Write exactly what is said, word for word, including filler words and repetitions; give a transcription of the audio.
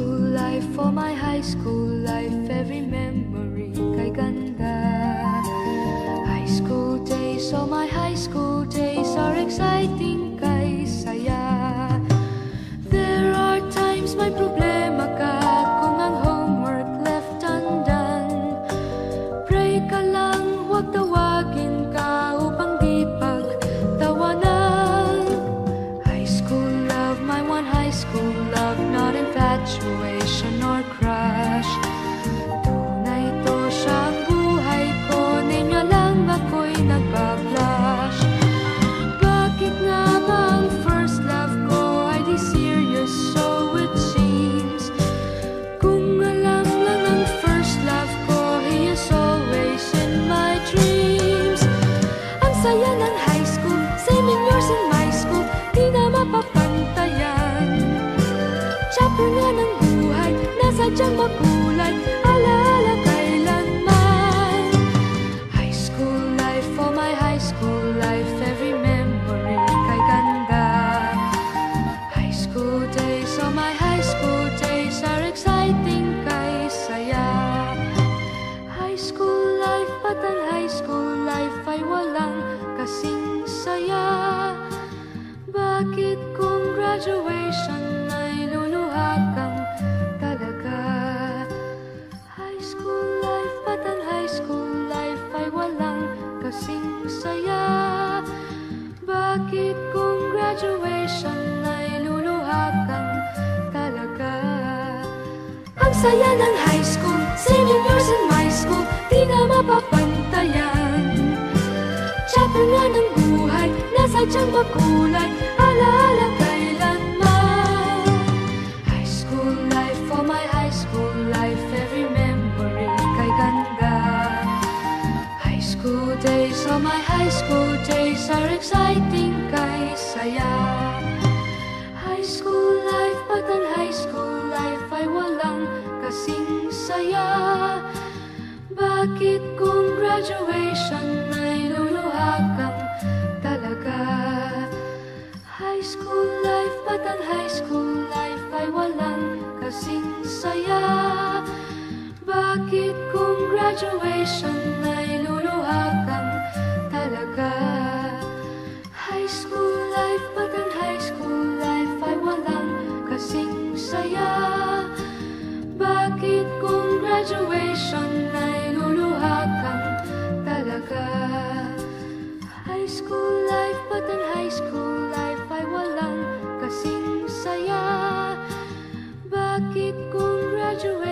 school life, for my high school life, every memory kay ganda. High school days, oh my high school days are exciting kay saya. There are times may problema ka kung ang homework left undone. Pray ka lang, huwag tawagin ka upang di pagtawanan. High school love, my one high school love, not infatuation or crush. Tunay to siyang buhay ko, ninyo lang ako'y nagbablush. Bakit nga ba ang first love ko ay di serious, so it seems? Kung alam lang ang first love ko, he is always in my dreams. Ang saya ng high school, same years in my school, di na mapapantayan. Chapter nga ng buhay, nasadyang makulay, alaala kailanman. High school life, for my high school life, every memory kay ganda. High school days, oh my high school days are exciting kay saya. High school life, but ang high school life ay walang kasing saya. Bakit kung graduation ay luluha kang talaga? High school life, but ang high school life ay walang kasing saya. Bakit kung graduation ay luluha kang talaga? Ang saya ng high school, same years in my school, di na mapapantayan. Chapter nga ng buhay, nasadyang makulay, alaala kailanman. High school life, for my high school life, every memory kay ganda. High school days, oh my high school days are exciting kay saya. High school life, but ang high school life ay walang kasing saya. Bakit kung graduation ay luluha kang talaga? High school life, but ang high school life ay walang kasing saya. Bakit kung graduation ay luluha kang talaga? High school life, but ang high school life ay walang kasing saya. Bakit kung graduation ay luluha kang talaga? High school life, but ang high school life ay walang kasing saya. Bakit kung graduation